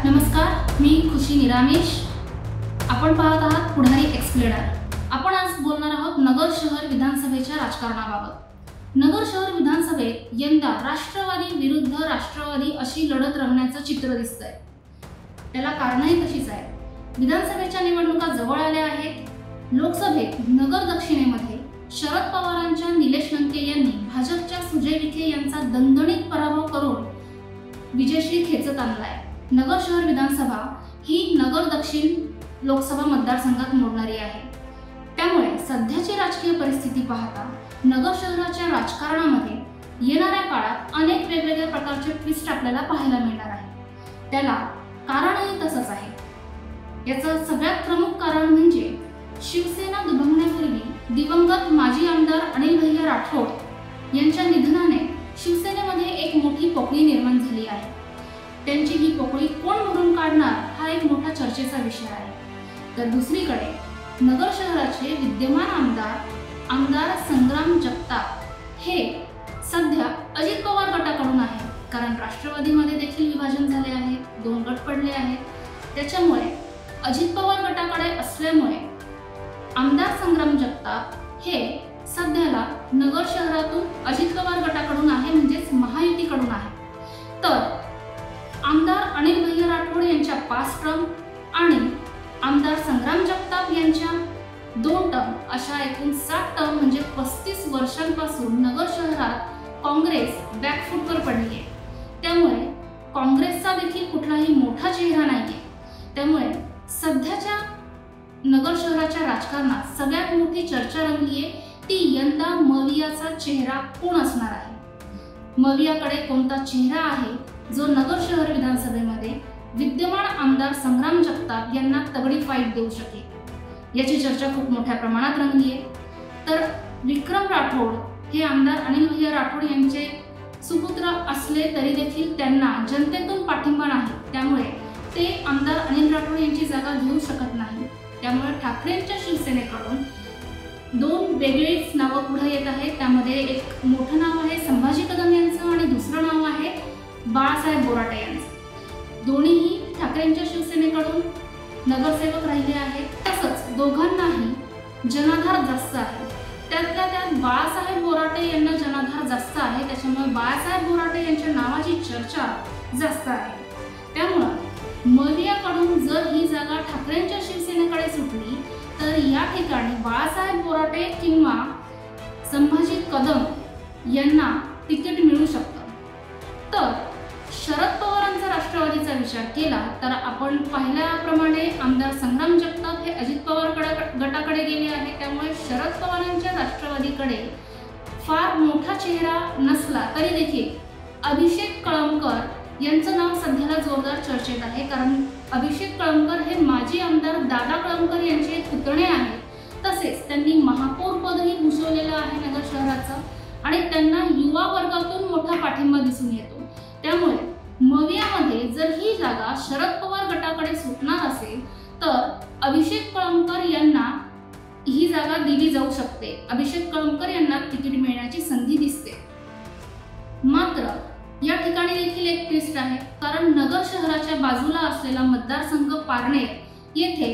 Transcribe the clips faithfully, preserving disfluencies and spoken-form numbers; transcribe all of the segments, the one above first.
नमस्कार, मी खुशी निरामेश। आपण पाहत आहात पुढारी एक्सप्लेनर। आपण आज बोलणार आहोत नगर शहर विधानसभेच्या राजकारणाबाबत। नगर शहर विधानसभेत यंदा राष्ट्रवादी विरुद्ध राष्ट्रवादी अशी लढत रंगण्याचं चित्र दिसतंय। त्याला कारणही तशीच आहे। विधानसभेच्या निवडणुका जवळ आल्या आहेत। लोकसभेत नगर दक्षिणेमध्ये शरद पवारांच्या निलेश लंके यांनी भाजपच्या सुजय विखे यांचा दणदणीत पराभव करून विजयश्री खेचत आणलाय। नगर शहर विधानसभा ही नगर दक्षिण लोकसभा मतदारसंघात मोडणारी आहे। त्यामुळे सध्याची राजकीय परिस्थिती पाहता नगर शहराच्या राजकारणामध्ये येणाऱ्या काळात अनेक वेगवेगळ्या प्रकारचे ट्विस्ट आपल्याला पाहायला मिळणार आहे। त्याला कारणही तसंच आहे। याचं सगळ्यात प्रमुख कारण म्हणजे शिवसेना दुभंगण्यापूर्वी दिवंगत माजी आमदार अनिल भैया राठोड यांच्या निधनाने शिवसेनेमध्ये एक मोठी पोकळी निर्माण झाली आहे। त्यांची ही पोकळी कोण भरून काढणार हा एक मोठा चर्चेचा विषय आहे। तर दुसरीकडे नगर शहराचे विद्यमान आमदार आमदार संग्राम जगताप हे सध्या अजित पवार गटाकडून आहे, कारण राष्ट्रवादीमध्ये देखील विभाजन झाले आहे, दोन गट पडले आहेत। त्याच्यामुळे अजित पवार गटाकडे असल्यामुळे आमदार संग्राम जगताप हे सध्याला नगर शहरातून अजित पवार गटाकडून आहे, म्हणजेच महायुतीकडून आहे। तर आमदार अनिल भैया राठोड यांच्या पाच टर्म आणि आमदार संग्राम जगताप यांच्या दोन टर्म अशा एकूण सात टर्म म्हणजे पस्तीस वर्षांपासून नगर शहरात काँग्रेस बॅकफूटवर पडली आहे। त्यामुळे काँग्रेसचा देखील कुठलाही मोठा चेहरा नाहीये। त्यामुळे सध्याच्या नगर शहराच्या राजकारणात सगळ्यात मोठी चर्चा रंगली आहे ती यंदा मवियाचा चेहरा कोण असणार आहे। मवियाकडे कोणता चेहरा आहे जो नगर शहर विधानसभेमध्ये विद्यमान आमदार संग्राम जगताप यांना तगडी फाईट देऊ शकेल, याची चर्चा खूप मोठ्या प्रमाणात रंगली आहे। तर विक्रम राठोड हे आमदार अनिल भैया राठोड यांचे सुपुत्र असले तरी देखील त्यांना जनतेतून पाठिंबा नाही, त्यामुळे ते आमदार अनिल राठोड यांची जागा घेऊ शकत नाही। त्यामुळे ठाकरेंच्या शिवसेनेकडून दोन वेगळीच नावं पुढे येत आहेत। त्यामध्ये एक मोठं नाव आहे संभाजी कदम यांचं आणि दुसरं नाव आहे बाळासाहेब बोराटे यांचं। दोन्हीही ठाकरेंच्या शिवसेनेकडून नगरसेवक राहिले आहेत। तसंच दोघांनाही जनाधार जास्त आहे। त्यातल्या त्यात बाळासाहेब बोराटे यांना जनाधार जास्त आहे, त्याच्यामुळे बाळासाहेब बोराटे यांच्या नावाची चर्चा जास्त आहे। त्यामुळे मवियाकडून जर ही जागा ठाकरेंच्या शिवसेनेकडे सुटली तर या ठिकाणी बाळासाहेब बोराटे किंवा संभाजी कदम यांना तिकीट मिळू शकतं। तर शरद पवारांचा राष्ट्रवादीचा विचार केला तर आपण पाहिल्याप्रमाणे आमदार संग्राम जगताप हे अजित पवार गटाकडे गेले आहे। त्यामुळे शरद पवारांच्या राष्ट्रवादीकडे फार मोठा चेहरा नसला तरी देखील अभिषेक कळमकर यांचं नाव सध्याला जोरदार चर्चेत आहे, कारण अभिषेक कळमकर हे माजी आमदार दादा कळमकर यांचे पुतणे आहेत। तसेच त्यांनी महापौर पदही भूषवलेलं आहे नगर शहराचं आणि त्यांना युवा वर्गातून मोठा पाठिंबा दिसून येतो। त्यामुळे मवियामध्ये जर ही जागा शरद पवार गटाकडे सुटणार असेल तर अभिषेक कळमकर यांना ही जागा दिली जाऊ शकते। अभिषेक कळमकर यांना तिकीट मिळण्याची संधी दिसते। मात्र या ठिकाणी देखील एक ट्विस्ट आहे, कारण नगर शहराच्या बाजूला असलेला मतदारसंघ पारनेर येथे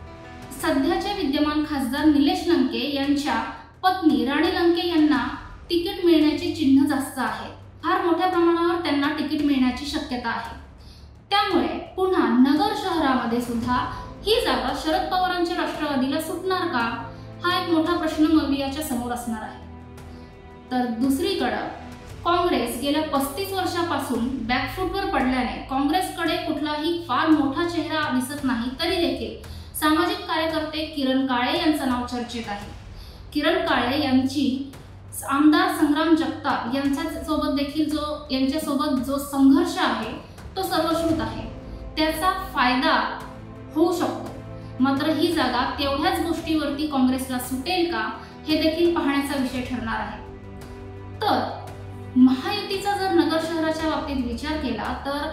सध्याचे विद्यमान खासदार निलेश लंके यांच्या पत्नी राणी लंके यांना तिकीट मिळण्याची चिन्ह जास्त आहे। फार मोठ्या प्रमाणावर त्यांना तिकीट मिळण्याची शक्यता आहे। त्यामुळे पुन्हा नगर शहरामध्ये सुद्धा ही जागा शरद पवारांच्या राष्ट्रवादीला सुटणार का हा एक मोठा प्रश्न मवियाच्या समोर असणार आहे। तर दुसरीकडे काँग्रेस गेल्या पस्तीस वर्षापासून बॅकफूटवर पडल्याने काँग्रेसकडे कुठलाही फार मोठा चेहरा दिसत नाही, तरी देखील सामाजिक कार्यकर्ते किरण काळे यांचं नाव चर्चेत आहे। किरण काळे यांची आमदार संग्राम जगताप यांच्या सोबत देखील जो यांच्यासोबत जो संघर्ष आहे तो सर्वश्रुत आहे, त्याचा फायदा होऊ शकतो। मात्र ही जागा तेवढ्याच गोष्टीवरती काँग्रेसला सुटेल का हे देखील पाहण्याचा विषय ठरणार आहे। तर महायुतीचा जर नगर शहराच्या बाबतीत विचार केला तर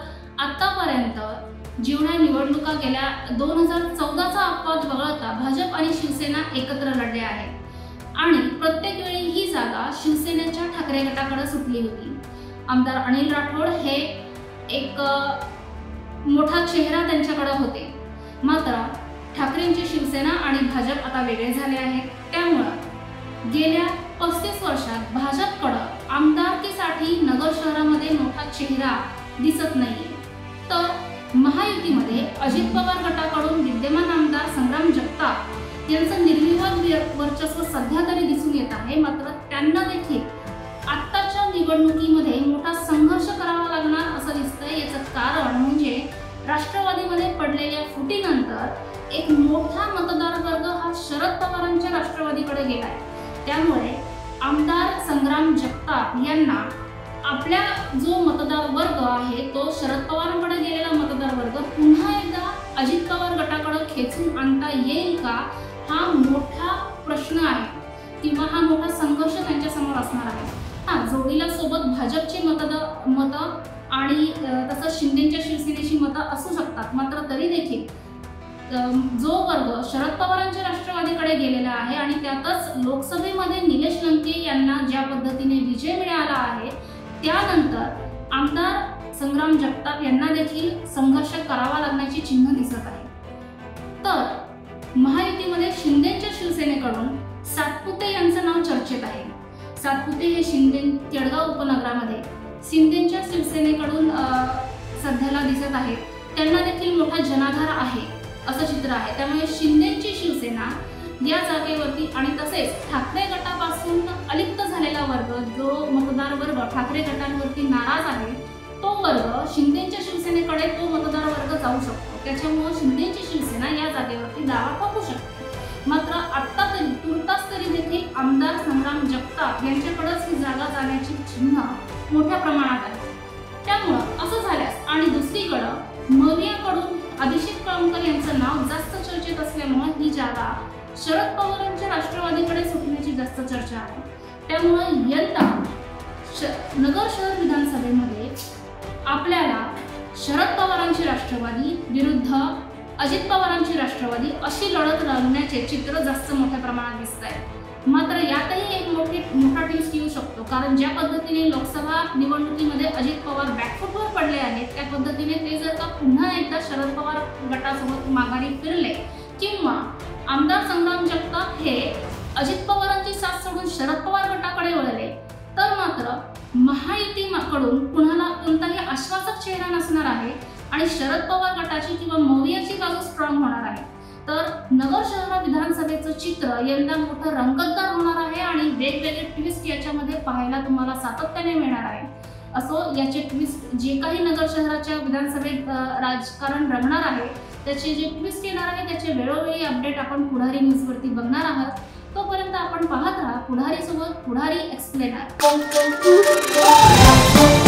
आतापर्यंत जेवढ्या निवडणुका गेल्या दोन हजार चौदाचा अपवाद वगळता भाजप आणि शिवसेना एकत्र लढल्या आहेत आणि प्रत्येक वेळी ही जागा शिवसेनेच्या ठाकरे गटाकडे सुटली होती। आमदार अनिल राठोड हे एक मोठा चेहरा त्यांच्याकडे होते. मात्र ठाकरेंची शिवसेना आणि भाजप आता वेगळे झाले आहेत. त्यामुळं गेल्या पस्तीस वर्षात भाजपकडं आमदारकीसाठी नगर शहरामध्ये मोठा चेहरा दिसत नाहीये. तर महायुतीमध्ये अजित पवार गटाकडून विद्यमान आमदार संग्राम जगताप यांचं निर्विवाद वर्चस्व सध्या तरी दिसून येत आहे. मात्र त्यांना देखील आत्ताच्या निवडणुकीमध्ये मोठा संघर्ष करावा लागणार असं दिसतंय. याचं कारण म्हणजे राष्ट्रवादीमध्ये पडलेल्या फुटीनंतर एक मोठा मतदार वर्ग हा शरद पवारांच्या राष्ट्रवादीकडे गेलाय. त्यामुळे आमदार संग्राम जगताप यांना आपल्या जो मतदार वर्ग आहे तो शरद पवारांकडे गेलेला मतदार वर्ग पुन्हा एकदा अजित पवार गटाकडे खेचून आणता येईल का, हा मोठा प्रश्न आहे किंवा हा मोठा संघर्ष त्यांच्या समोर असणार आहे. हा जोडीला सोबत भाजपची मतद मतं आणि तसंच शिंदेच्या शिवसेनेची मतं असू शकतात. मात्र तरी देखील जो वर्ग शरद पवारांच्या राष्ट्रवादीकडे गेलेला आहे आणि त्यातच लोकसभेमध्ये निलेश लंके यांना ज्या पद्धतीने विजय मिळाला आहे, त्यानंतर आमदार संग्राम जगताप यांना देखील संघर्ष करावा लागण्याची चिन्ह दिसत आहे. तर महायुतीमध्ये शिंदेच्या शिवसेनेकडून सातपुते यांचं नाव चर्चेत आहे. सातपुते हे शिंदे केळगाव उपनगरामध्ये शिंदेच्या शिवसेनेकडून सध्याला दिसत आहेत. त्यांना देखील मोठा जनाधार आहे असं चित्र आहे. त्यामुळे शिंदेची शिवसेना या जागेवरती आणि तसेच ठाकरे गटापासून अलिप्त झालेला वर्ग, जो मतदार वर्ग ठाकरे गटांवरती नाराज आहे, तो वर्ग शिंदेच्या शिवसेनेकडे तो मतदार वर्ग जाऊ शकतो. त्याच्यामुळे शिंदेची शिवसेना या जागेवरती दावा टाकू शकते. मात्र आत्ता तरी तुर्तास तरी देखील आमदार संग्राम जगताप यांच्याकडेच ही जागा जाण्याची चिन्ह मोठ्या प्रमाणात आहे. त्यामुळं असं झाल्यास आणि दुसरीकडं मवियाकडून अभिषेक कळमकर यांचं नाव जास्त चर्चेत असल्यामुळे ही जागा शरद पवारांच्या राष्ट्रवादीकडे सुटण्याची जास्त चर्चा आहे. त्यामुळे यंदा नगर शहर विधानसभेमध्ये आपल्याला शरद पवारांची राष्ट्रवादी विरुद्ध अजित पवारांची राष्ट्रवादी अशी लढत रंगण्याचे चित्र जास्त मोठ्या प्रमाणात दिसत आहे. मात्र यातही एक मोठी मोठा ट्विस्ट येऊ शकतो. कारण ज्या पद्धतीने लोकसभा निवडणुकीमध्ये अजित पवार बॅकफुटवर पडले आहेत, त्या पद्धतीने ते जर का पुन्हा एकदा शरद पवार गटासोबत माघारी फिरले किंवा आमदार संग्राम जगताप हे अजित पवारांची साथ सोडून शरद पवार गटाकडे वळले, तर मात्र महायुतीकडून कुणाला कोणताही आश्वासक चेहरा नसणार आहे आणि शरद पवार गटाची किंवा मवियाची बाजू स्ट्रॉंग होणार आहे. तर नगर शहर विधानसभेचं चित्र यंदा मोठं रंगतदार होणार आहे आणि वेगवेगळे ट्विस्ट याच्यामध्ये पाहायला तुम्हाला सातत्याने मिळणार आहे. असो, याचे ट्विस्ट जे काही नगर शहराच्या विधानसभेत राजकारण रंगणार आहे, त्याचे जे ट्विस्ट येणार आहे त्याचे वेळोवेळी अपडेट आपण पुढारी न्यूजवरती बघणार आहात. तोपर्यंत आपण पाहत राहा पुढारी सोबत पुढारी एक्सप्लेनर.